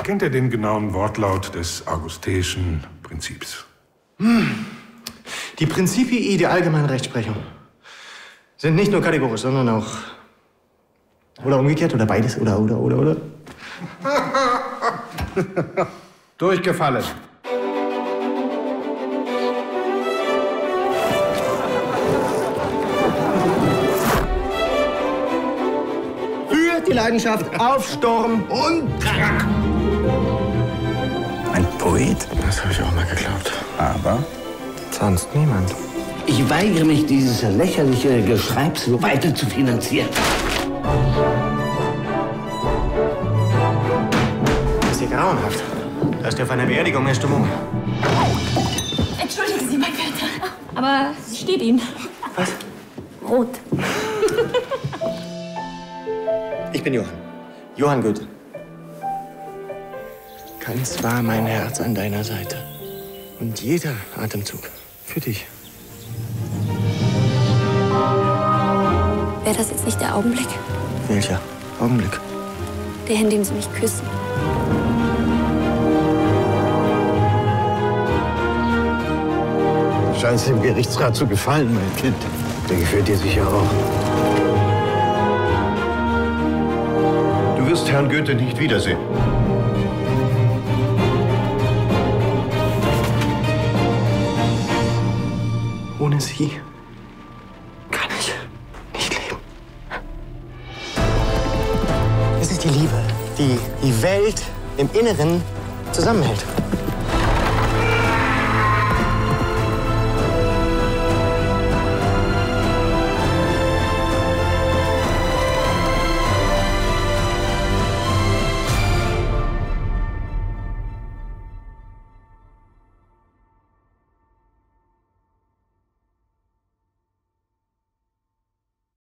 Kennt ihr den genauen Wortlaut des augusteischen Prinzips? Die Principii der allgemeinen Rechtsprechung sind nicht nur kategorisch, sondern auch... Oder umgekehrt, oder beides, oder. Durchgefallen. Für die Leidenschaft auf Sturm und Drang. Ein Poet? Das habe ich auch mal geglaubt. Aber? Sonst niemand. Ich weigere mich, dieses lächerliche Geschreibsel weiter zu finanzieren. Das ist hier grauenhaft. Da ist ja auf einer Beerdigung eine Stimmung. Entschuldigen Sie, mein Werter. Aber es steht Ihnen. Was? Rot. Ich bin Johann. Johann Goethe. Ganz war mein Herz an deiner Seite. Und jeder Atemzug für dich. Wäre das jetzt nicht der Augenblick? Welcher Augenblick? Der, in dem Sie mich küssen. Du scheinst dem Gerichtsrat zu gefallen, mein Kind. Der gefällt dir sicher auch. Du wirst Herrn Goethe nicht wiedersehen. Ohne sie kann ich nicht leben. Es ist die Liebe, die die Welt im Inneren zusammenhält.